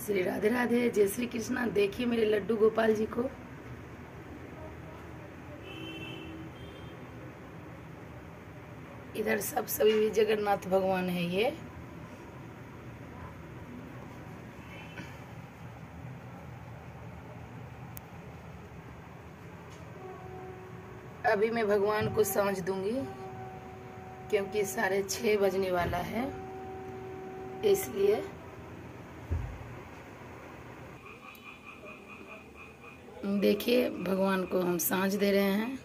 श्री राधे राधे, जय श्री कृष्णा। देखिए मेरे लड्डू गोपाल जी को। इधर सब सभी भी जगन्नाथ भगवान है। ये अभी मैं भगवान को सांझ दूंगी क्योंकि 6:30 बजने वाला है, इसलिए देखिए भगवान को हम सांझ दे रहे हैं।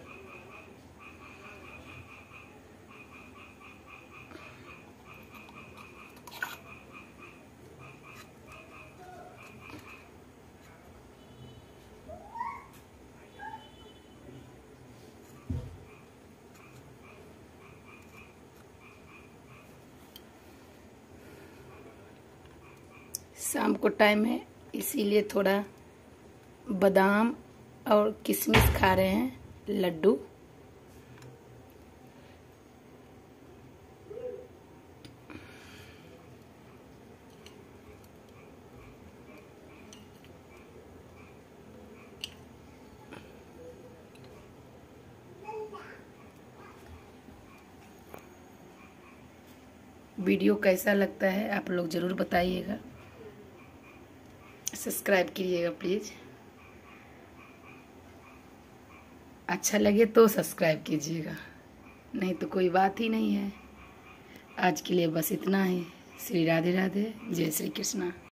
शाम को टाइम है, इसीलिए थोड़ा बादाम और किशमिश खा रहे हैं, लड्डू। वीडियो कैसा लगता है आप लोग ज़रूर बताइएगा, सब्सक्राइब कीजिएगा प्लीज़। अच्छा लगे तो सब्सक्राइब कीजिएगा, नहीं तो कोई बात ही नहीं है। आज के लिए बस इतना ही। श्री राधे राधे, जय श्री कृष्णा।